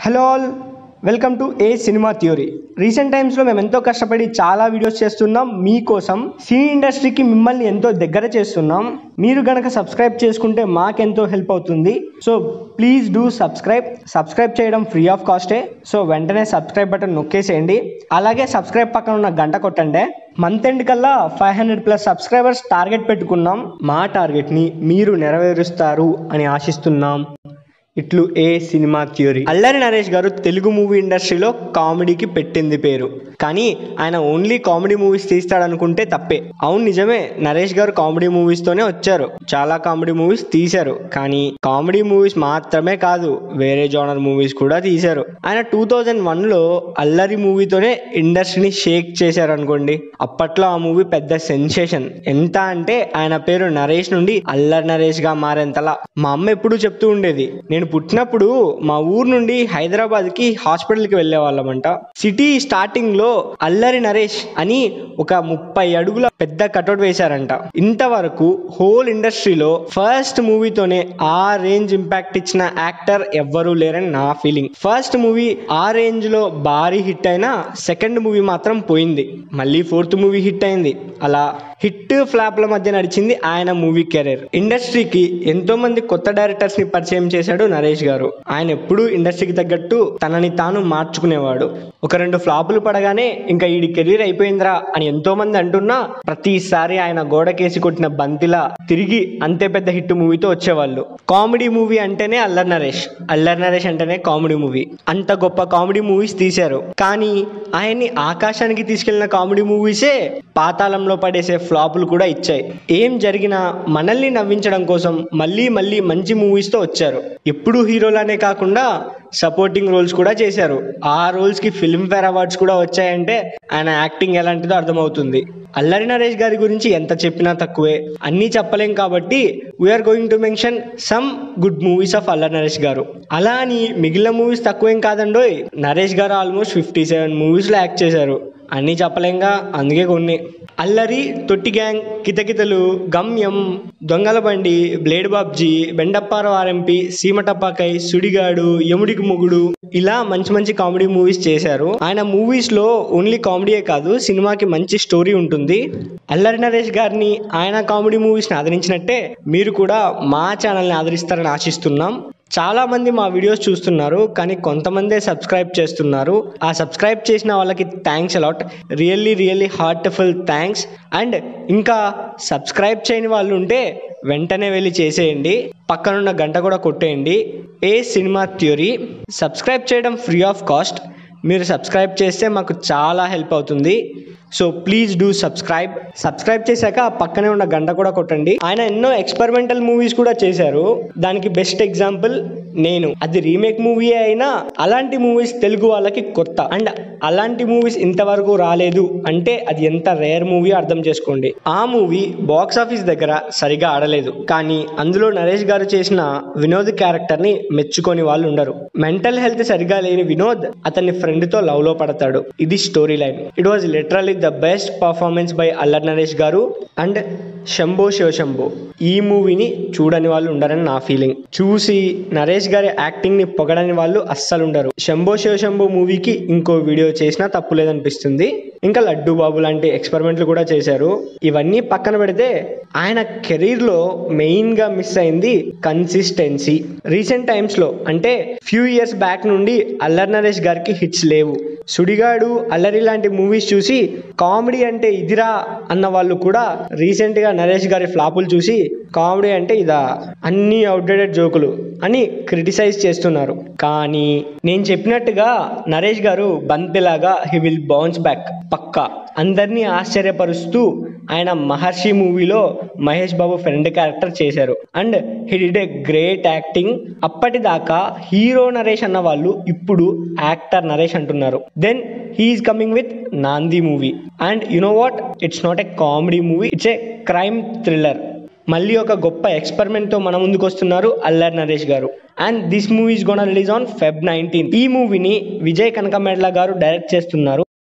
Hello all, welcome to a cinema theory. Recent టైమ్స్లో మేము ఎంతో కష్టపడి చాలా వీడియోస్ చేస్తున్నాం మీకోసం. సినీ ఇండస్ట్రీకి మిమ్మల్ని ఎంతో దగ్గర చేస్తున్నాం. మీరు గనక సబ్స్క్రైబ్ చేసుకుంటే మాకెంతో హెల్ప్ అవుతుంది. సో ప్లీజ్ డూ సబ్స్క్రైబ్ చేయడం ఫ్రీ ఆఫ్ కాస్టే. సో వెంటనే సబ్స్క్రైబ్ బటన్ నొక్కేసేయండి. అలాగే సబ్స్క్రైబ్ పక్కన ఉన్న గంట కొట్టండి. మంత్ ఎండ్ కల్లా 500+ సబ్స్క్రైబర్స్ టార్గెట్ పెట్టుకున్నాం. మా టార్గెట్ని మీరు నెరవేరుస్తారు అని ఆశిస్తున్నాం. ఇట్లు ఏ సినిమా థియరీ. అల్లరి నరేష్ గారు తెలుగు మూవీ ఇండస్ట్రీలో కామెడీకి పెట్టింది పేరు. కానీ ఆయన ఓన్లీ కామెడీ మూవీస్ తీస్తాడనుకుంటే తప్పే. అవును, నిజమే, నరేష్ గారు కామెడీ మూవీస్తోనే వచ్చారు. చాలా కామెడీ మూవీస్ తీశారు. కానీ కామెడీ మూవీస్ మాత్రమే కాదు, వేరే జోనర్ మూవీస్ కూడా తీశారు. ఆయన 2001లో అల్లరి మూవీతోనే ఇండస్ట్రీని షేక్ చేశారు అనుకోండి. అప్పట్లో ఆ మూవీ పెద్ద సెన్సేషన్. ఎంత అంటే ఆయన పేరు నరేష్ నుండి అల్లరి నరేష్ గా మారేంతలా. మా అమ్మ ఎప్పుడూ చెప్తూ ఉండేది, నేను పుట్టినప్పుడు మా ఊరు నుండి హైదరాబాద్కి హాస్పిటల్కి వెళ్ళే వాళ్ళమంట. సిటీ స్టార్టింగ్ లో అల్లరి నరేష్ అని ఒక 30 అడుగుల పెద్ద కటౌట్ వేశారంట. ఇంతవరకు హోల్ ఇండస్ట్రీలో ఫస్ట్ మూవీతోనే ఆ రేంజ్ ఇంపాక్ట్ ఇచ్చిన యాక్టర్ ఎవ్వరూ లేరని నా ఫీలింగ్. ఫస్ట్ మూవీ ఆ రేంజ్ లో భారీ హిట్ అయినా సెకండ్ మూవీ మాత్రం పోయింది. మళ్ళీ ఫోర్త్ మూవీ హిట్ అయింది. అలా హిట్ ఫ్లాప్ల మధ్య నడిచింది ఆయన మూవీ కెరీర్. ఇండస్ట్రీకి ఎంతో మంది కొత్త డైరెక్టర్స్ ని పరిచయం చేశాడు నరేష్ గారు. ఆయన ఎప్పుడూ ఇండస్ట్రీకి తగ్గట్టు తనని తాను మార్చుకునేవాడు. ఒక 2 ఫ్లాపులు పడగానే ఇంకా ఈ కెరీర్ అయిపోయిందిరా అని ఎంతో మంది అంటున్నా ప్రతిసారి ఆయన గోడకేసి కొట్టిన బంతిలా తిరిగి అంతే పెద్ద హిట్ మూవీతో వచ్చేవాళ్ళు. కామెడీ మూవీ అంటేనే అల్లరి నరేష్ అంటేనే కామెడీ మూవీ. అంత గొప్ప కామెడీ మూవీస్ తీశారు. కానీ ఆయన్ని ఆకాశానికి తీసుకెళ్లిన కామెడీ మూవీసే పాతాళంలో పడేసే ఫ్లాపులు కూడా ఇచ్చాయి. ఏం జరిగినా మనల్ని నవ్వించడం కోసం మళ్ళీ మంచి మూవీస్ తో వచ్చారు. ఎప్పుడు హీరోలానే కాకుండా సపోర్టింగ్ రోల్స్ కూడా చేశారు. ఆ రోల్స్ కి ఫిల్మ్ఫేర్ అవార్డ్స్ కూడా వచ్చాయంటే ఆయన యాక్టింగ్ ఎలాంటిదో అర్థమవుతుంది. అల్లరి నరేష్ గారి గురించి ఎంత చెప్పినా తక్కువే. అన్నీ చెప్పలేం కాబట్టి we're going to mention some good movies of Allari Naresh గారు. అలా అని మిగిలిన మూవీస్ తక్కువేం కాదండోయ్. నరేష్ గారు ఆల్మోస్ట్ 57 మూవీస్ లో యాక్ట్ చేశారు. అన్నీ చెప్పలేంగా, అందుకే కొన్ని. అల్లరి, తొట్టి గ్యాంగ్, కితకితలు, గమ్యం, దొంగల బండి, బ్లేడ్ బాబ్జీ, బెండప్పారావు ఆర్ఎంపి, సీమటపాకై, సుడిగాడు, యముడికి మొగుడు, ఇలా మంచి కామెడీ మూవీస్ చేశారు. ఆయన మూవీస్ లో ఓన్లీ కామెడీయే కాదు, సినిమాకి మంచి స్టోరీ ఉంటుంది. అల్లరి నరేష్ గారిని ఆయన కామెడీ మూవీస్ ని ఆదరించినట్టే మీరు కూడా మా ఛానల్ని ఆదరిస్తారని ఆశిస్తున్నాం. చాలా మంది మా వీడియోస్ చూస్తున్నారు, కానీ కొంతమందే సబ్స్క్రైబ్ చేస్తున్నారు. ఆ సబ్స్క్రైబ్ చేసిన వాళ్ళకి thanks a lot. Really heartful thanks. And ఇంకా సబ్స్క్రైబ్ చేయని వాళ్ళు ఉంటే వెంటనే వెళ్ళి చేసేయండి. పక్కనున్న గంట కూడా కొట్టేయండి. A cinema theory. సబ్స్క్రైబ్ చేయడం ఫ్రీ ఆఫ్ కాస్ట్. మీరు సబ్స్క్రైబ్ చేస్తే మాకు చాలా హెల్ప్ అవుతుంది. సో ప్లీజ్ డూ సబ్స్క్రైబ్ చేశాక పక్కనే ఉన్న గంట కూడా కొట్టండి. ఆయన ఎన్నో ఎక్స్పెరిమెంటల్ మూవీస్ కూడా చేశారు. దానికి బెస్ట్ ఎగ్జాంపుల్ నేను. అది రీమేక్ మూవీ అయినా అలాంటి మూవీస్ తెలుగు వాళ్ళకి కొత్త. అండ్ అలాంటి మూవీస్ ఇంతవరకు రాలేదు అంటే అది ఎంత రేర్ మూవీ అర్థం చేసుకోండి. ఆ మూవీ బాక్స్ ఆఫీస్ దగ్గర సరిగా ఆడలేదు, కానీ అందులో నరేష్ గారు చేసిన వినోద్ క్యారెక్టర్ ని మెచ్చుకొని వాళ్ళు ఉండరు. మెంటల్ హెల్త్ సరిగా లేని వినోద్ అతని ఫ్రెండ్ తో లవ్ లో పడతాడు. ఇది story line. It was literally the best performance by Allari Naresh గారు. అండ్ శంభో శివశంభో ఈ మూవీని చూడని వాళ్ళు ఉండరని నా ఫీలింగ్. చూసి నరేష్ గారి యాక్టింగ్ ని పొగడని వాళ్ళు అస్సలు ఉండరు. శంభో శివశంభో మూవీకి ఇంకో వీడియో చేసినా తప్పు లేదనిపిస్తుంది. ఇంకా లడ్డు బాబు లాంటి ఎక్స్పెరిమెంట్లు కూడా చేశారు. ఇవన్నీ పక్కన పెడితే ఆయన కెరీర్ లో మెయిన్ గా మిస్ అయింది కన్సిస్టెన్సీ. రీసెంట్ టైమ్స్ లో అంటే ఫ్యూ ఇయర్స్ బ్యాక్ నుండి అల్లరి నరేష్ గారికి హిట్స్ లేవు. సుడిగాడు, అల్లరి లాంటి మూవీస్ చూసి కామెడీ అంటే ఇదిరా అన్న వాళ్ళు కూడా రీసెంట్ గా నరేష్ గారి ఫ్లాపులు చూసి కామెడీ అంటే ఇదా, అన్ని అవుట్డేటెడ్ జోకులు అని క్రిటిసైజ్ చేస్తున్నారు. కానీ నేను చెప్పినట్టుగా నరేష్ గారు బంతిలాగా హీ విల్ బౌన్స్ బ్యాక్ పక్కా. అందరినీ ఆశ్చర్యపరుస్తూ ఆయన మహర్షి మూవీలో మహేష్ బాబు ఫ్రెండ్ క్యారెక్టర్ చేశారు. And he did a great acting. అప్పటిదాకా హీరో నరేష్ అన్న వాళ్ళు ఇప్పుడు యాక్టర్ నరేష్ అంటున్నారు. Then he's coming with Naandhi movie. And you know what, it's not a comedy movie, it's a crime thriller. మళ్ళీ ఒక గొప్ప ఎక్స్పెరిమెంట్ తో మన ముందుకు వస్తున్నారు అల్లరి నరేష్ గారు. And this movie is gonna release on Feb 19. ఈ మూవీని విజయ్ కనకమేడల గారు డైరెక్ట్ చేస్తున్నారు.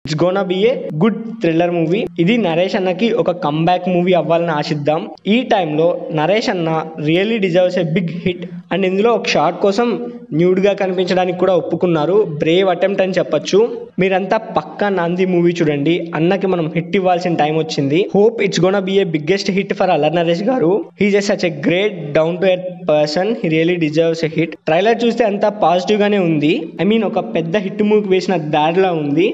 It's gonna be a good thriller movie. ఇది నరేష్ అన్నకి ఒక కంబ్యాక్ మూవీ అవ్వాలని ఆశిద్దాం. ఈ టైంలో నరేష్ అన్న really deserves a big hit. And ఇందులో ఒక షార్ట్ కోసం న్యూడ్ గా కనిపించడానికి కూడా ఒప్పుకున్నారు. బ్రేవ్ అటెంప్ట్ అని చెప్పొచ్చు. మీరంతా పక్కా నాంది మూవీ చూడండి. అన్నకి మనం హిట్ ఇవ్వాల్సిన టైం వచ్చింది. Hope it's gonna be a biggest hit for Allari Naresh గారు. He's such a great down to earth person. He really deserves a hit. Trailer చూస్తే అంతా పాజిటివ్ గానే ఉంది. ఒక పెద్ద హిట్ మూవీకి వేసిన దారిలా ఉంది.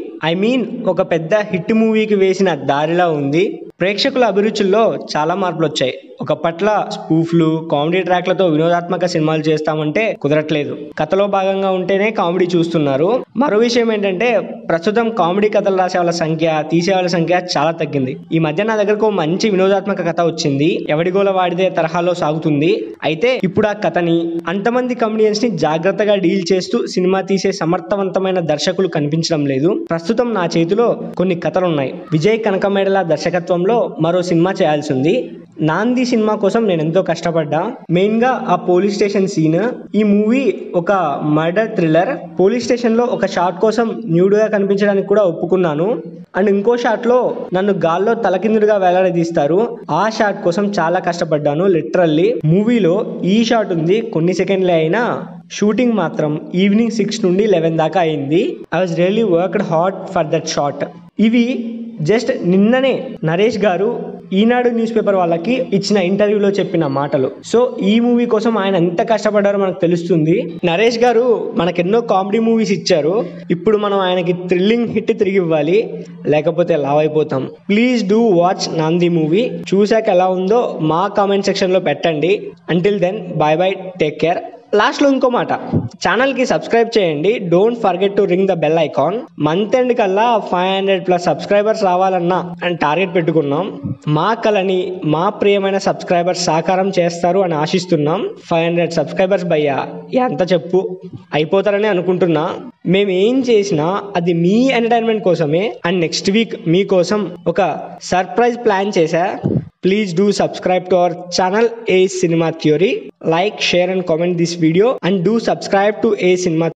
ఒక పెద్ద హిట్ మూవీకి వేసిన దారిలా ఉంది. ప్రేక్షకుల అభిరుచుల్లో చాలా మార్పులు వచ్చాయి. ఒకప్పట్ల స్పూఫ్లు, కామెడీ ట్రాక్లతో వినోదాత్మక సినిమాలు చేస్తామంటే కుదరట్లేదు. కథలో భాగంగా ఉంటేనే కామెడీ చూస్తున్నారు. మరో విషయం ఏంటంటే ప్రస్తుతం కామెడీ కథలు రాసే వాళ్ళ సంఖ్య, తీసే వాళ్ళ సంఖ్య చాలా తగ్గింది. ఈ మధ్య నా దగ్గరకు మంచి వినోదాత్మక కథ వచ్చింది. ఎవడిగోల వాడిదే తరహాలో సాగుతుంది. అయితే ఇప్పుడు ఆ కథని, అంతమంది కమెడియన్స్ ని జాగ్రత్తగా డీల్ చేస్తూ సినిమా తీసే సమర్థవంతమైన దర్శకులు కనిపించడం లేదు. ప్రస్తుతం నా చేతిలో కొన్ని కథలున్నాయి. విజయ్ కనకమేడల దర్శకత్వంలో మరో సినిమా చేయాల్సి ఉంది. నాంది సినిమా కోసం నేను ఎంతో కష్టపడ్డా. మెయిన్ గా ఆ పోలీస్ స్టేషన్ సీన్. ఈ మూవీ ఒక మర్డర్ థ్రిల్లర్. పోలీస్ స్టేషన్ లో ఒక షాట్ కోసం న్యూడ్ గా కనిపించడానికి కూడా ఒప్పుకున్నాను. అండ్ ఇంకో షాట్ లో నన్ను గాల్లో తలకిందులుగా వేలాడదీస్తారు. ఆ షాట్ కోసం చాలా కష్టపడ్డాను లిటరల్లీ. మూవీలో ఈ షాట్ ఉంది, కొన్ని సెకండ్లే అయినా షూటింగ్ మాత్రం ఈవినింగ్ 6 నుండి 11 దాకా అయింది. I was really worked hard for that shot. ఇవి జస్ట్ నిన్ననే నరేష్ గారు ఈనాడు న్యూస్ పేపర్ వాళ్ళకి ఇచ్చిన ఇంటర్వ్యూలో చెప్పిన మాటలు. సో ఈ మూవీ కోసం ఆయన ఎంత కష్టపడ్డారో మనకు తెలుస్తుంది. నరేష్ గారు మనకెన్నో కామెడీ మూవీస్ ఇచ్చారు. ఇప్పుడు మనం ఆయనకి థ్రిల్లింగ్ హిట్ తిరిగి ఇవ్వాలి, లేకపోతే లావ్ అయిపోతాం. Please do watch Naandhi movie. చూశాక ఎలా ఉందో మా కామెంట్ సెక్షన్ లో పెట్టండి. Until then bye bye, take care. Last లో ఇంకో మాట, ఛానల్ కి సబ్స్క్రైబ్ చేయండి. Don't forget to ring the bell icon. Month end కల్లా 500+ సబ్స్క్రైబర్స్ రావాలన్నా అని టార్గెట్ పెట్టుకున్నాం. మా కలని మా ప్రియమైన సబ్స్క్రైబర్స్ సాకారం చేస్తారు అని ఆశిస్తున్నాం. 500 సబ్స్క్రైబర్స్ భయ్యా, ఎంత చెప్పు, అయిపోతారని అనుకుంటున్నా. మేము ఏం చేసినా అది మీ ఎంటర్టైన్మెంట్ కోసమే. అండ్ నెక్స్ట్ వీక్ మీకోసం ఒక సర్ప్రైజ్ ప్లాన్ చేశా. Please do subscribe to our channel A Cinema Theory. Like, share and comment this video and do subscribe to A Cinema